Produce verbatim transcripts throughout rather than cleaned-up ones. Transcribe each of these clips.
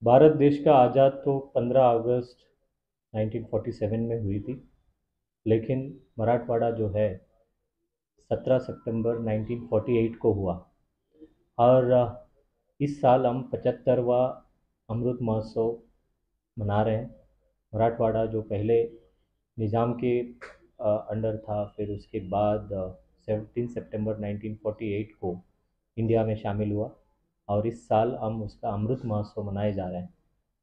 भारत देश का आज़ाद तो पंद्रह अगस्त नाइनटीन फोर्टी सेवन में हुई थी, लेकिन मराठवाड़ा जो है सत्रह सितंबर नाइनटीन फोर्टी एट को हुआ। और अ, इस साल हम पचहत्तरवा अमृत महोत्सव मना रहे हैं। मराठवाड़ा जो पहले निज़ाम के अ, अंडर था, फिर उसके बाद सेवनटीन सितंबर नाइनटीन फोर्टी एट को इंडिया में शामिल हुआ, और इस साल हम उसका अमृत महोत्सव मनाए जा रहे हैं।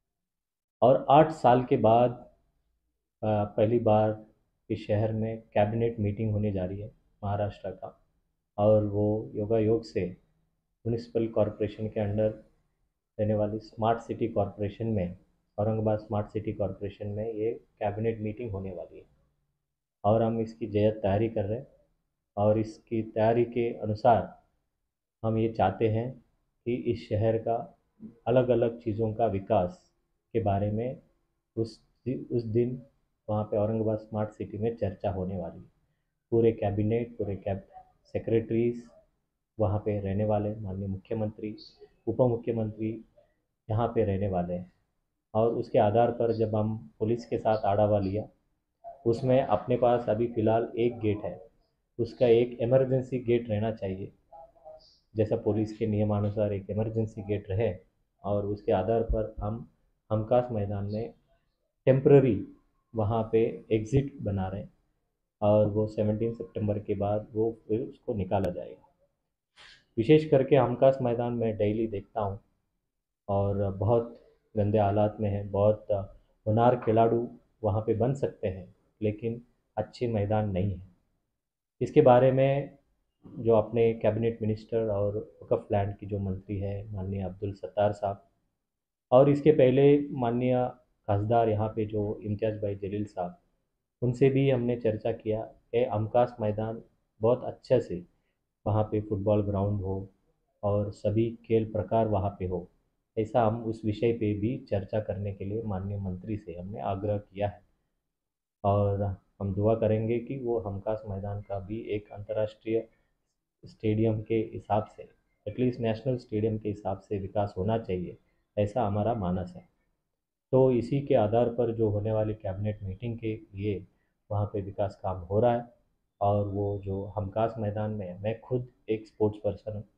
और आठ साल के बाद अ, पहली बार इस शहर में कैबिनेट मीटिंग होने जा रही है महाराष्ट्र का, और वो योगा योग से म्यूनिसिपल कॉरपोरेशन के अंडर रहने वाली स्मार्ट सिटी कॉरपोरेशन में, औरंगाबाद स्मार्ट सिटी कॉरपोरेशन में ये कैबिनेट मीटिंग होने वाली है। और हम इसकी जयद तैयारी कर रहे हैं, और इसकी तैयारी के अनुसार हम ये चाहते हैं कि इस शहर का अलग अलग चीज़ों का विकास के बारे में उस उस दिन वहाँ पे औरंगाबाद स्मार्ट सिटी में चर्चा होने वाली है। पूरे कैबिनेट, पूरे कैब सेक्रेटरीज वहाँ पे रहने वाले, माननीय मुख्यमंत्री, उप मुख्यमंत्री यहाँ पे रहने वाले हैं। और उसके आधार पर जब हम पुलिस के साथ आढ़ावा लिया, उसमें अपने पास अभी फ़िलहाल एक गेट है, उसका एक इमरजेंसी गेट रहना चाहिए, जैसा पुलिस के नियमानुसार एक इमरजेंसी गेट रहे। और उसके आधार पर हम हमकास मैदान में टेम्प्ररी वहाँ पे एग्ज़िट बना रहे हैं, और वो सेवनटीन सितंबर के बाद वो फिर उसको निकाला जाएगा। विशेष करके हमकास मैदान में डेली देखता हूँ, और बहुत गंदे हालात में है। बहुत होनहार खिलाड़ू वहाँ पे बन सकते हैं, लेकिन अच्छे मैदान नहीं है। इसके बारे में जो अपने कैबिनेट मिनिस्टर और वक़्फ़ लैंड की जो मंत्री है माननीय अब्दुल सत्तार साहब, और इसके पहले माननीय खासदार यहाँ पे जो इम्तियाज़ भाई जलील साहब, उनसे भी हमने चर्चा किया कि हमकास मैदान बहुत अच्छे से वहाँ पे फुटबॉल ग्राउंड हो और सभी खेल प्रकार वहाँ पे हो। ऐसा हम उस विषय पे भी चर्चा करने के लिए माननीय मंत्री से हमने आग्रह किया है। और हम दुआ करेंगे कि वो हमकास मैदान का भी एक अंतर्राष्ट्रीय स्टेडियम के हिसाब से, एटलीस्ट नेशनल स्टेडियम के हिसाब से विकास होना चाहिए, ऐसा हमारा मानस है। तो इसी के आधार पर जो होने वाली कैबिनेट मीटिंग के लिए वहाँ पे विकास काम हो रहा है। और वो जो हमकास मैदान में है, मैं खुद एक स्पोर्ट्स पर्सन हूँ,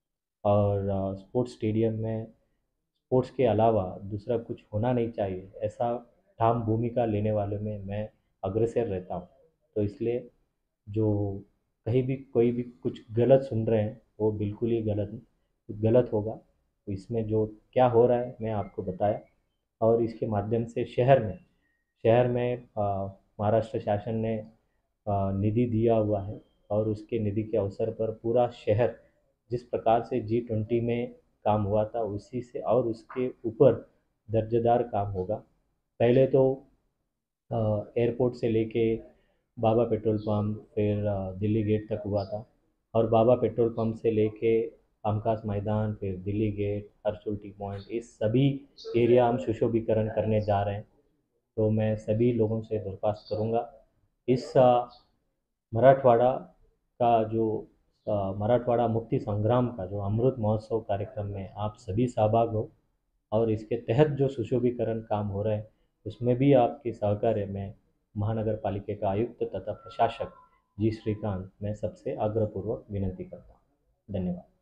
और स्पोर्ट्स स्टेडियम में स्पोर्ट्स के अलावा दूसरा कुछ होना नहीं चाहिए, ऐसा ठाम भूमिका लेने वाले में मैं अग्रसर रहता हूँ। तो इसलिए जो कहीं भी कोई भी कुछ गलत सुन रहे हैं, वो बिल्कुल ही गलत गलत होगा। तो इसमें जो क्या हो रहा है मैं आपको बताया, और इसके माध्यम से शहर में शहर में अ, महाराष्ट्र शासन ने अ, निधि दिया हुआ है, और उसके निधि के अवसर पर पूरा शहर जिस प्रकार से जी ट्वेंटी में काम हुआ था, उसी से और उसके ऊपर दर्जेदार काम होगा। पहले तो अ, एयरपोर्ट से लेके बाबा पेट्रोल पंप, फिर अ, दिल्ली गेट तक हुआ था, और बाबा पेट्रोल पंप से लेके हमकास मैदान, फिर Delhi gate, Harsul T point, इस सभी एरिया हम सुशोभीकरण करने जा रहे हैं। तो मैं सभी लोगों से दरख्वास्त करूँगा, इस अ, मराठवाड़ा का जो अ, मराठवाड़ा मुक्ति संग्राम का जो अमृत महोत्सव कार्यक्रम में आप सभी सहभाग हो, और इसके तहत जो सुशोभीकरण काम हो रहा है, उसमें भी आपके सहकार्य में महानगर पालिका का आयुक्त तथा प्रशासक जी श्रीकांत, मैं सबसे आग्रहपूर्वक विनती करता हूँ। धन्यवाद।